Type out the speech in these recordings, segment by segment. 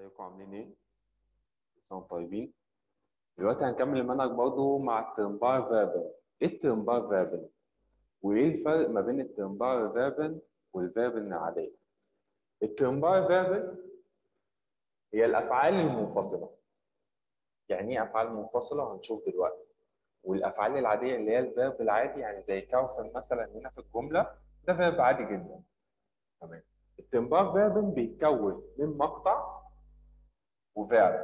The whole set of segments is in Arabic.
ازيكم عاملين ايه؟ كل سنة وانتم طيبين. دلوقتي هنكمل المنهج برضه مع الترمبار فيربن. ايه الترمبار فيربن؟ وايه الفرق ما بين الترمبار فيربن والفيربن العادية؟ الترمبار فيربن هي الافعال المنفصلة. يعني ايه افعال منفصلة؟ هنشوف دلوقتي. والافعال العادية اللي هي الفيرب العادي، يعني زي كوفن مثلا هنا في الجملة، ده فيرب عادي جدا. تمام. الترمبار فيربن بيتكون من مقطع وفيرب،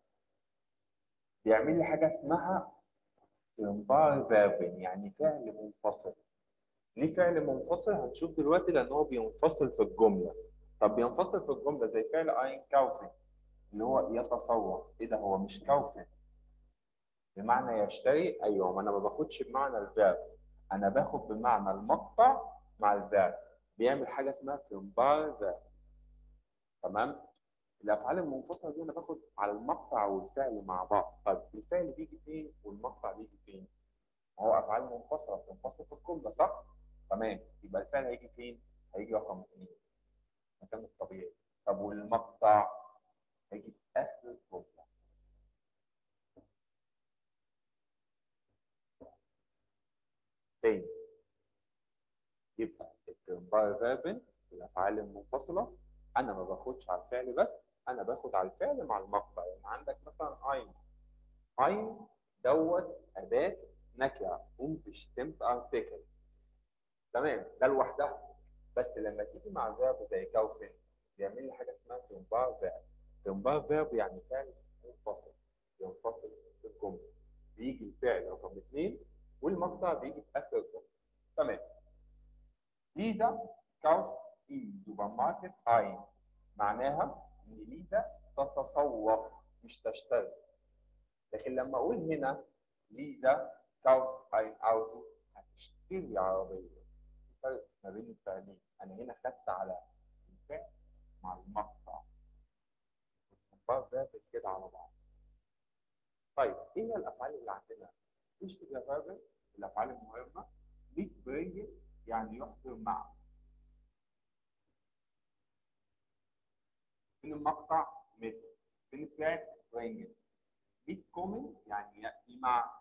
بيعمل لي حاجة اسمها ترمبار فيربن، يعني فعل منفصل. ليه فعل منفصل؟ هنشوف دلوقتي، لان هو بينفصل في الجمله. طب بينفصل في الجمله زي فعل اين كاوفن اللي هو يتصور. ايه ده؟ هو مش كاوفن بمعنى يشتري. ايوه، ما انا ما باخدش بمعنى الفعل، انا باخد بمعنى المقطع مع الفعل. بيعمل حاجه اسمها كومبار فيرب. تمام. الافعال المنفصله دي انا باخد على المقطع والفعل مع بعض. طيب الفعل بيجي فين والمقطع بيجي فين؟ هو افعال منفصله بتنفصل في الجمله، صح؟ تمام. يبقى الفعل هيجي فين؟ هيجي رقم 2، مكان الطبيعي. طب والمقطع هيجي في اخر الجمله. تاني، يبقى الترمبار فيربن الافعال المنفصله انا ما باخدش على الفعل بس، انا باخد على الفعل مع المقطع. يعني عندك مثلا اين دوت اداه نكره unbestimmt article. تمام، ده لوحدها. بس لما تيجي مع فيرب زي كوفن بيعمل لي حاجه اسمها ترمبار فيرب. ترمبار فيرب يعني فعل منفصل، ينفصل في الجمله. بيجي الفعل رقم 2 والمقطع بيجي في اخر الجمله. تمام. ليزا كاوف في سوبر ماركت اين، معناها ان ليزا تتسوق مش تشتري. لكن لما اقول هنا ليزا كاوف اين اوتو، هتشتري عربيه. فرق ما بين الفعلين. انا هنا خدت على الفعل مع المقطع، الكومبار فيرب كده على بعض. طيب ايه هي الافعال اللي عندنا؟ مش كده فيرب، الافعال المهمه. ليك برينج يعني يحضر مع. من المقطع مثل. من الفعل برينج. ليك كومن يعني ياتي مع.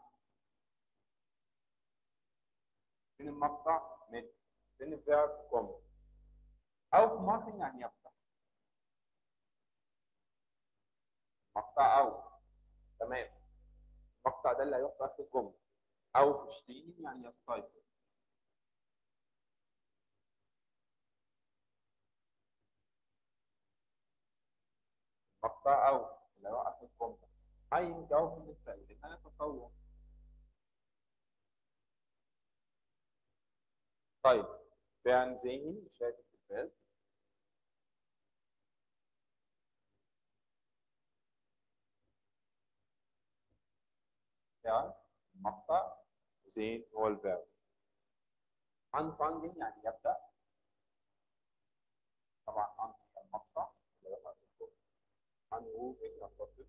من المقطع مثل. من الفعل كومن. او في ماركن يعني يفتح. مقطع او. تمام. المقطع ده اللي هيحصل في الجمله. او في شتين يعني يستيقظ. مقطع او اللي هو اخر الجمله. اي جواب بالنسبه لي انا اتصور. طيب فعل ذهني شايف التلفاز. فعل مقطع زين هو الفعل. unfounding يعني يبدا. طبعا المقطع اللي هو اخر الجمله. unmoving يتصل.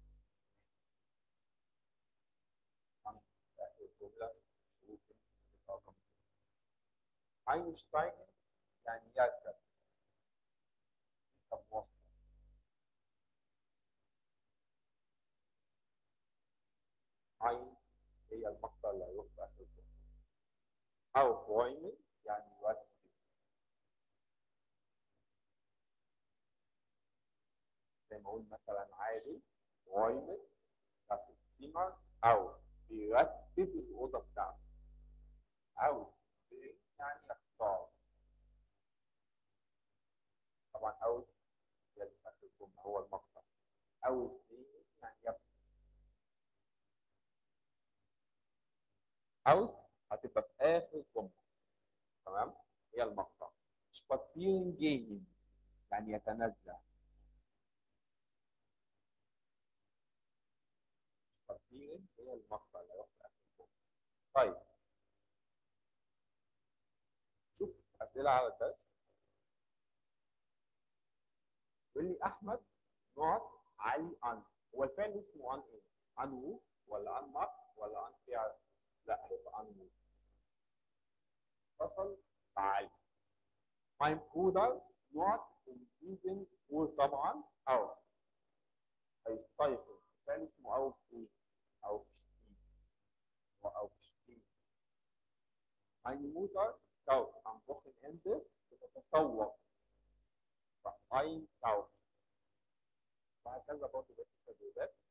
عن اخر الجمله. moving. اينشتاين يعني يركب. طب وصل. عين هي المقطع اللي هيروح في اخر الجمله. او فويمن يعني يركب. زي ما اقول مثلا عادي فويمن بس سيما او بيرتب الاوضه بتاعته. او يعني يختار. طبعا او يعني في اخر الجمله هو المقطع. او يعني يبقى. اوس هتبقى في اخر الجمله. تمام. هي المقطع. سباتيرن جيهن يعني يتنزل. سباتيرن هي المقطع اللي هو في اخر الجمله. طيب شوف اسئله على الدرس. يقول لي احمد نقط علي ان. هو الفعل اسمه ان ايه؟ ان وو ولا ان مارك ولا ان فعل؟ لا، هيبقى ان وو. اتصل بعلي. mein Bruder not in diesem Uhr طبعا او هيستيقظ فعل اسمه أوف إيه؟ أوف شتيم هو أوف شتيم. Eine Mutter kauft am Wochenende بتتسوق einkaufen وهكذا برضه بقية التدريبات